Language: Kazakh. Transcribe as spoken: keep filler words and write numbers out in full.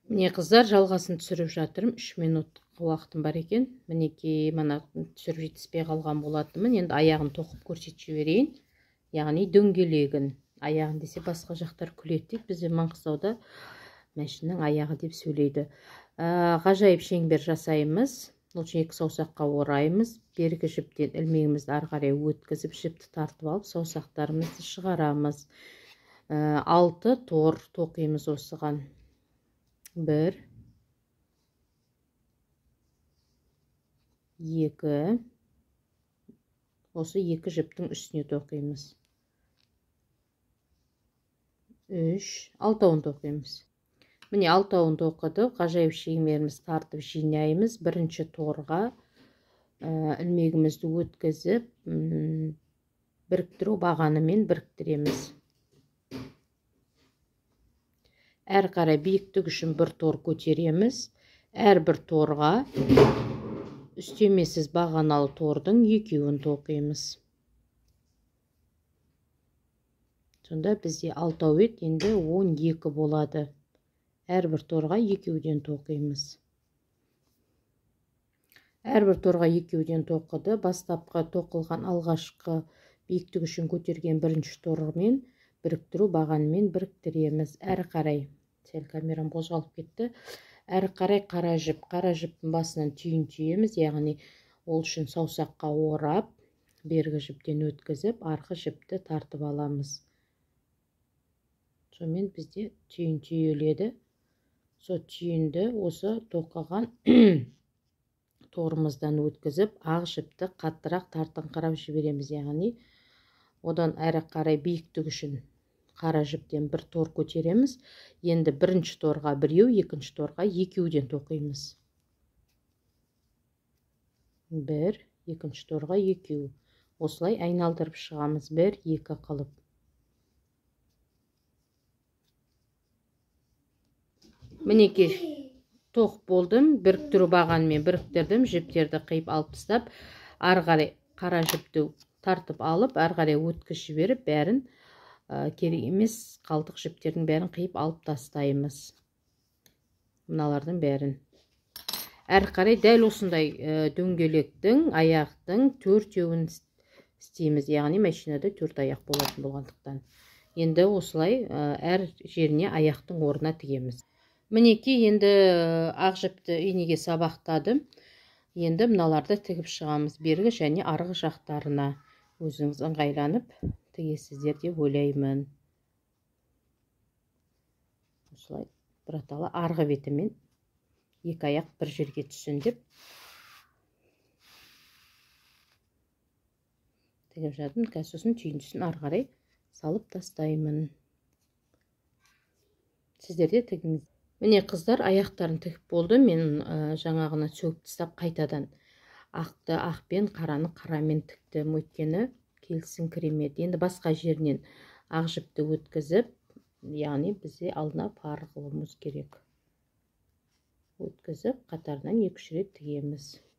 Міне қыздар, жалғасын түсіріп жатырмын. үш минут уақытым бар екен. Мінекей, мана түсіріп жетіспей қалған болатынмын. Енді аяғын тоқып көрсетіп жіберейін. Яғни дөңгелегін. Аяғын десе басқа жақтар күледі дейді. Бізде Маңғыстауда мәшіннің аяғы деп сөйлейді. Ғажайып шеңбер жасаймыз. Ол үшін екі саусаққа ораймыз. Бергі жіптен ілмегімізді ары қарай өткізіп, жіпті тартып алып, саусақтарымызды шығарамыз. Алты тор тоқимыз осыған. Бір, екі, осы екі жіптің үстіне тоқимыз. Үш, алтауын тоқимыз. Міне алтауын тоқыдық. Ғажайып шеңберіміз тартып жинаймыз. Бірінші торға ілмегімізді өткізіп, біріктіру бағанымен біріктіреміз. Әр қарай биіктік үшін бір тор көтереміз. Әр бір торға үстемесіз бағаналы тордың екеуін тоқимыз. Сонда бізде алтау ет, енді он екі болады. Әр бір торға екеуден тоқимыз. Әр бір торға екеуден тоқыды. Бастапқы тоқылған алғашқы биіктік үшін көтерген бірінші тормен біріктіру бағанымен біріктіреміз. Әр қарай, сәл камерам қозғалып кетті. Әрі қарай қара жіп, қара жіптің басынан түйін түйеміз, яғни ол үшін саусаққа орап, бергі жіптен өткізіп, арғы жіпті тартып аламыз. Сонымен бізде түйін түйеледі. Сол түйінді осы тоқыған торымыздан өткізіп, ақ жіпті қаттырақ тартыңқырап жібереміз, яғни одан әрі қарай биіктік үшін қара жіптен бір тор көтереміз. Енді бірінші торға біреу, екінші торға екеуден тоқимыз. Бір, екінші торға екеу. Осылай айналдырып шығамыз. Бір, екі қылып. Мінекей тоқ болдым. Біріктіру бағанымен біріктірдім. Жіптерді қиып алып тастап, ары қарай қара жіпті тартып алып, ары қарай өткізіп жіберіп, бәрін керек емес қалдық жіптердің бәрін қиып алып тастаймыз. Мыналардың бәрін. Әрі қарай дәл осындай дөңгелектің, аяқтың төртеуін істейміз. Яғни машинада төрт аяқ болатын болғандықтан. Енді осылай әр жеріне аяқтың орнына тігеміз. Мінекей, енді ақ жіпті инеге сабақтадым. Енді мыналарды тігіп шығамыз. Бергі және арғы жақтарына. Өзіңіз ыңғайланып тігесіздер деп ойлаймын. Осылай бұраталы арғы бетімен екі аяқ бір жерге түссін деп тігіп жатырмын. Сосын түйіндісін ары қарай салып тастаймын. Сіздер де тігіңіз. Міне қыздар, аяқтарын тігіп болды. Мен жаңағына сөгіп тастап қайтадан ақты ақпен, қараны қарамен тіктім, өйткені келісіңкіремеді. Енді басқа жерінен ақ жіпті өткізіп, яғни бізде алдына пар қылуымыз керек. Өткізіп, қатарынан екі-үш рет тігеміз.